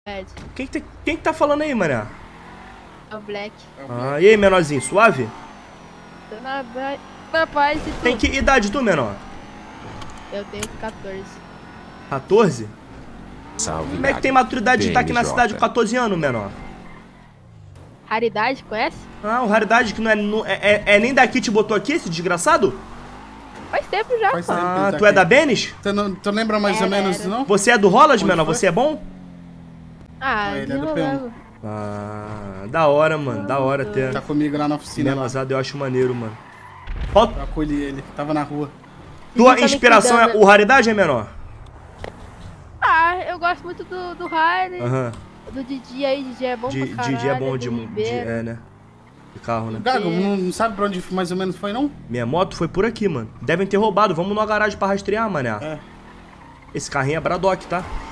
Quem que tá falando aí, mané? É o Black. Ah, e aí, menorzinho, suave? Tô na paz e tu? Tem que idade tu, menor? Eu tenho 14. 14? Salve. Como é que tem maturidade de estar aqui na DMJ. cidade com 14 anos, menor? Raridade, conhece? Ah, o Raridade que não é nem daqui te botou aqui, esse desgraçado? Faz tempo já. Faz tempo que Ah, ele tá tu é aqui. da Benes? Tu lembra mais ou menos, não? Você é do Rolas, Onde menor? foi? Você é bom? Ah, Ele é do P1. Ah, da hora, mano. Da hora até. Tá comigo lá na oficina. Lá. Menozada eu acho maneiro, mano. Qual Eu acolhi ele. Tava na rua. tua Tá me inspiração cuidando. é o Raridade, é menor? Ah, eu gosto muito do Harley. Aham. Do Didi aí, Didi é bom pra caralho. Didi é bom do de Ribeiro. é, né? De carro, né? Gago, não sabe pra onde mais ou menos foi, não? Minha moto foi por aqui, mano. Devem ter roubado. Vamos numa garagem pra rastrear, mané. É. Esse carrinho é Braddock, tá?